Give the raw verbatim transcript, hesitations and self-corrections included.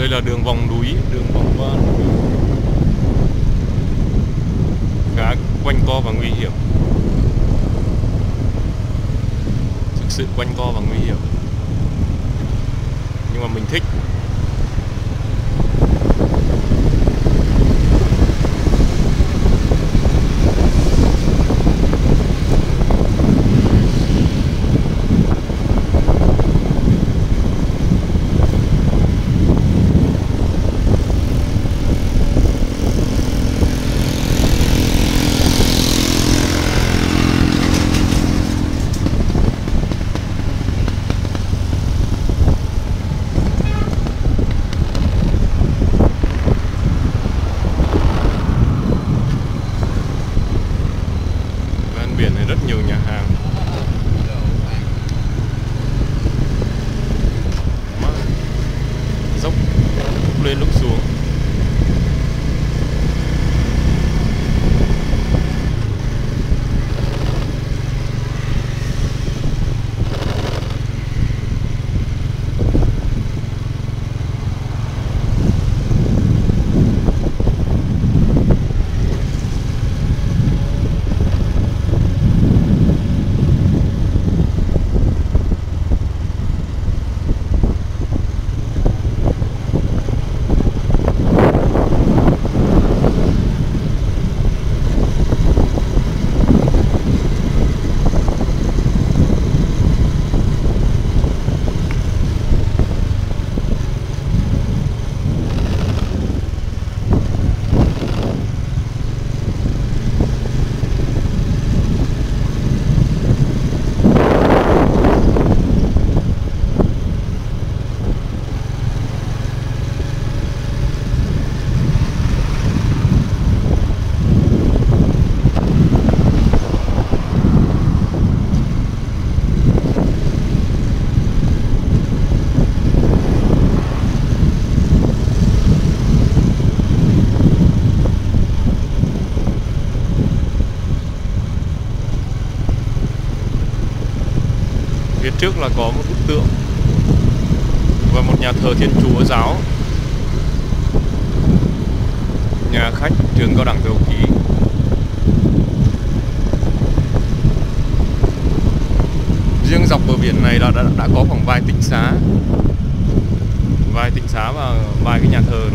Đây là đường vòng núi, đường vòng qua núi, khá quanh co và nguy hiểm. Thực sự quanh co và nguy hiểm, nhưng mà mình thích. Biển này rất nhiều nhà hàng. Mà dốc lúc lên lúc xuống. Phía trước là có một bức tượng và một nhà thờ Thiên Chúa giáo, nhà khách trường cao đẳng dầu khí. Riêng dọc bờ biển này đã, đã, đã có khoảng vài tĩnh xá, vài tĩnh xá và vài cái nhà thờ